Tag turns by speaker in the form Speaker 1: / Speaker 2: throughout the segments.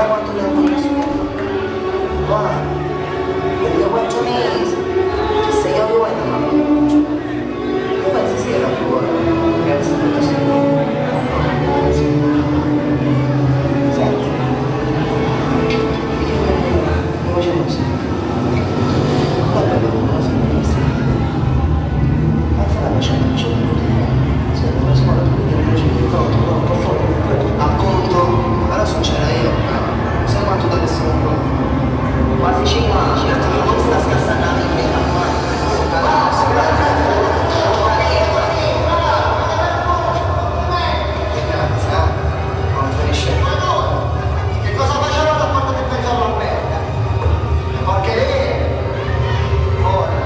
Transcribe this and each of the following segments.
Speaker 1: Guarda quanto tempo mi sono. Guarda, perché 4 mesi. Che sei io vuoi da io penso sia la tua. Che è stato sempre. Senti. Io facciamo così. Guarda che non si può essere. Ma farà la cena, c'è un po' di tempo. Se non lo so, non c'è più pronto, un po' fuori. Appunto, adesso c'era io. Sai quanto deve essere un po'? Quasi 5 anni, certo che non sta scassando la vita, ma che cosa faceva da quando ti pensavo a me? Perché lei ora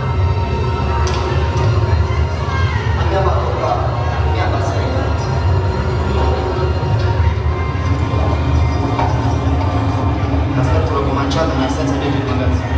Speaker 1: andiamo a toccare, andiamo a seguire. L'aspetto l'ho cominciato nel senso di magazzino.